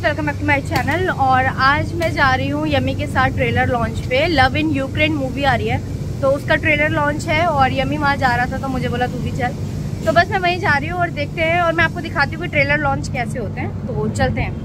Welcome back to my channel. और आज मैं जा रही हूँ यमी के साथ ट्रेलर लॉन्च पे। लव इन यूक्रेन मूवी आ रही है तो उसका ट्रेलर लॉन्च है और यमी वहाँ जा रहा था तो मुझे बोला तू भी चल, तो बस मैं वहीं जा रही हूँ और देखते हैं और मैं आपको दिखाती हूँ कि ट्रेलर लॉन्च कैसे होते हैं। तो चलते हैं।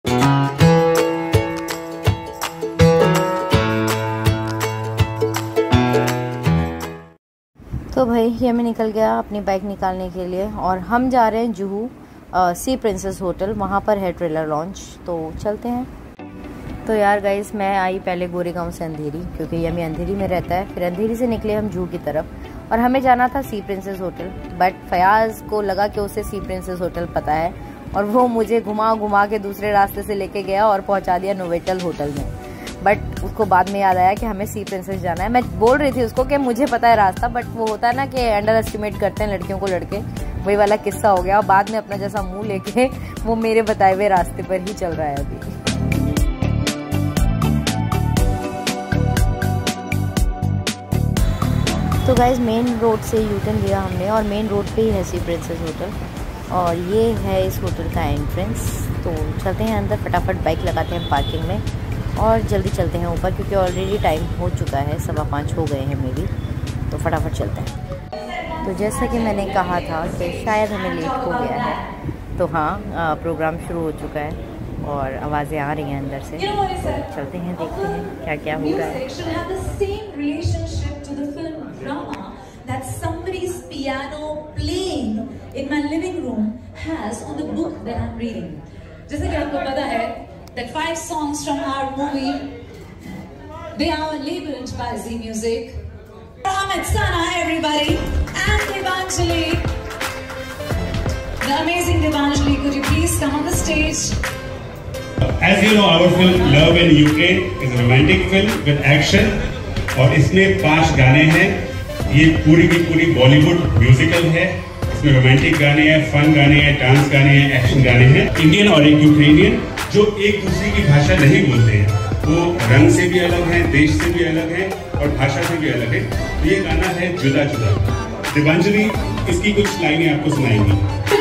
तो भाई यमी निकल गया अपनी बाइक निकालने के लिए और हम जा रहे हैं जुहू सी प्रिंसेस होटल, वहाँ पर है ट्रेलर लॉन्च, तो चलते हैं। तो यार गाइस, मैं आई पहले गोरेगांव से अंधेरी, क्योंकि यमी अंधेरी में रहता है। फिर अंधेरी से निकले हम जुहू की तरफ और हमें जाना था sea princess hotel, but Fayaz को लगा कि उसे सी प्रिंसेस होटल पता है और वो मुझे घुमा घुमा के दूसरे रास्ते से लेके गया और पहुँचा दिया नोवेटल होटल में। बट उसको बाद में याद आया कि हमें सी प्रिंसेस जाना है। मैं बोल रही थी उसको कि मुझे पता है रास्ता, बट वो होता है ना कि अंडर एस्टिमेट करते हैं लड़कियों को लड़के, वही वाला किस्सा हो गया और बाद में अपना जैसा मुंह लेके वो मेरे बताए हुए रास्ते पर ही चल रहा है अभी। तो गाइज मेन रोड से यू टर्न लिया हमने और मेन रोड पे ही है सी प्रिंसेस होटल और ये है इस होटल का एंट्रेंस। तो चलते हैं अंदर, फटाफट बाइक लगाते हैं पार्किंग में और जल्दी चलते हैं ऊपर, क्योंकि ऑलरेडी टाइम हो चुका है, 5:15 हो गए हैं मे बी, तो फटाफट चलते हैं। तो जैसा कि मैंने कहा था कि शायद हमें लेट हो गया है, तो हाँ प्रोग्राम शुरू हो चुका है और आवाज़ें आ रही हैं अंदर से। चलते हैं, देखते हैं क्या क्या हो रहा है। जैसे कि आपको पता है that 5 songs from our movie, they are labeled by Zee Music. Ahmed Sana, everybody, and Devanjali, the amazing Devanjali. Could you please come on the stage? As you know, our film Love in Ukraine is a romantic film with action, और इसमें 5 गाने हैं। ये पूरी की पूरी Bollywood musical है। इसमें रोमांटिक गाने हैं, फन गाने हैं, डांस गाने हैं, एक्शन गाने हैं। इंडियन और एक यूक्रेनियन जो एक दूसरे की भाषा नहीं बोलते हैं, वो रंग से भी अलग है, देश से भी अलग है और भाषा से भी अलग है। तो ये गाना है जुदा जुदा। देवांजलि इसकी कुछ लाइनें आपको सुनाएंगी।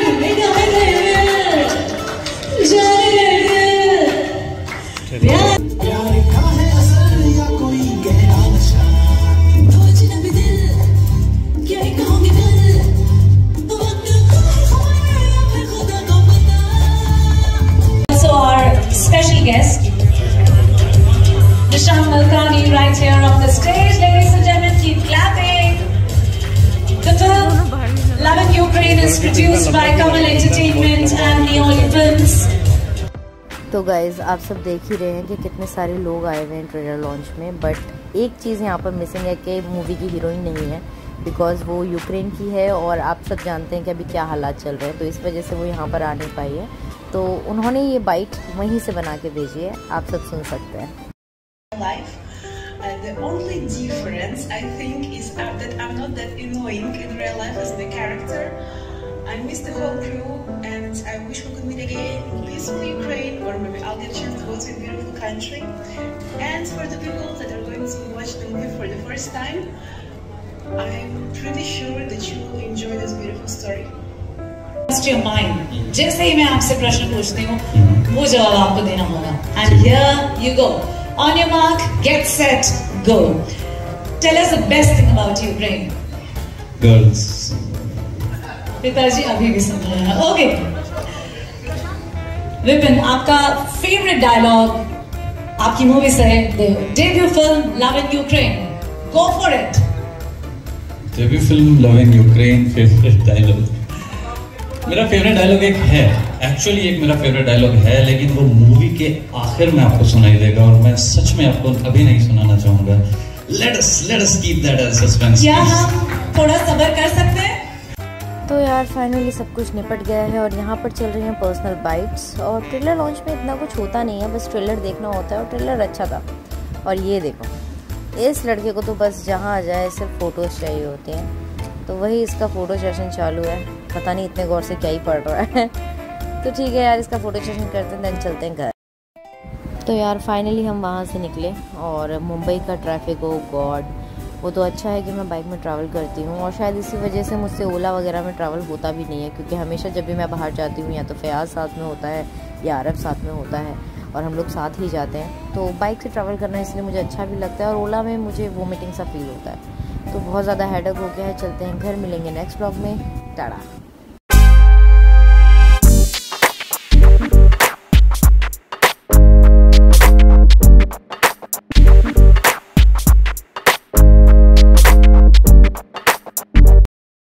Special guest, Nishant Malkani, right here on the stage. Ladies and gentlemen, keep clapping. The film Love in Ukraine is produced by Kamal Entertainment and Neoli Films. तो गाइज आप सब देख ही रहे हैं कि कितने सारे लोग आए हुए हैं ट्रेलर लॉन्च में, बट एक चीज़ यहाँ पर मिसिंग है कि मूवी की हीरोइन नहीं है, बिकॉज वो यूक्रेन की है और आप सब जानते हैं कि अभी क्या हालात चल रहे हैं, तो इस वजह से वो यहाँ पर आ नहीं पाई है। तो उन्होंने ये बाइट वहीं से बना के भेजी है, आप सब सुन सकते हैं। The only difference I think is that I'm not that annoying in real life as the character. I miss the whole crew and I wish we could meet again in peaceful Ukraine, or maybe I'll get a chance to go to a beautiful country. And for the people that are going to watch the movie for the first time, I'm pretty sure that you will enjoy this beautiful story. Your mind. जैसे ही मैं आपसे प्रश्न पूछती हूँ, वो जवाब आपको देना होगा। And here you go. On your mark, get set, go. Tell us the best thing about Ukraine. Girls. पिताजी अभी भी सुन रहे हैं। Okay. विपिन, आपका फेवरेट डायलॉग आपकी मूवी से है, debut film love in Ukraine. Go for it. Debut film love in Ukraine, favourite dialogue, मेरा फेवरेट डायलॉग एक है, एक्चुअली एक मेरा फेवरेट डायलॉग है, लेकिन वो मूवी के आखिर में आपको सुनाई देगा और मैं सच में आपको अभी नहीं सुनाना चाहूंगा। Let us keep that as suspense. क्या हम थोड़ा सब्र कर सकते हैं? तो यार फाइनली सब कुछ निपट गया है और यहाँ पर चल रही हैं पर्सनल बाइट्स। और ट्रेलर लॉन्च में इतना कुछ होता नहीं है, बस ट्रेलर देखना होता है और ट्रेलर अच्छा था। और ये देखो, इस लड़के को तो बस जहाँ आ जाए सिर्फ फ़ोटोज़ चाहिए होते हैं, तो वही इसका फ़ोटो सेशन चालू है। पता नहीं इतने गौर से क्या ही पढ़ रहा है। तो ठीक है यार, इसका फ़ोटो सेशन करते हैं, देन चलते हैं घर। तो यार फाइनली हम वहाँ से निकले और मुंबई का ट्रैफिक, ओ गॉड, वो तो अच्छा है कि मैं बाइक में ट्रैवल करती हूँ और शायद इसी वजह से मुझसे ओला वगैरह में ट्रैवल होता भी नहीं है, क्योंकि हमेशा जब भी मैं बाहर जाती हूँ या तो फयाज साथ में होता है यार साथ में होता है और हम लोग साथ ही जाते हैं। तो बाइक से ट्रैवल करना इसलिए मुझे अच्छा भी लगता है, और ओला में मुझे वोमिटिंग सा फील होता है। तो बहुत ज़्यादा हेडेक हो गया है, चलते हैं घर, मिलेंगे नेक्स्ट ब्लॉग में। टाटा।